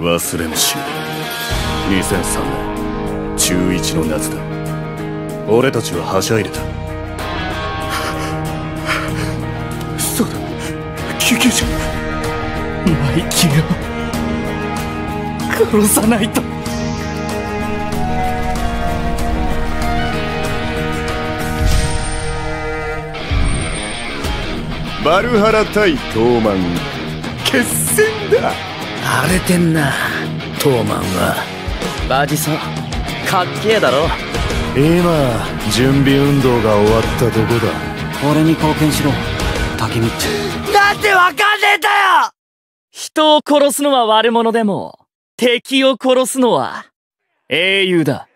忘れもしない。2003年中1の夏だ。俺たちははしゃいでた。そうだ、救急車。マイキーを殺さないと。バルハラ対トーマン、決戦だ。 荒れてんな、トーマンは。バジソ、かっけえだろ。 今、準備運動が終わったとこだ。 俺に貢献しろ、タケミっち。なんでわかんねえんだよ。人を殺すのは悪者でも、敵を殺すのは英雄だ。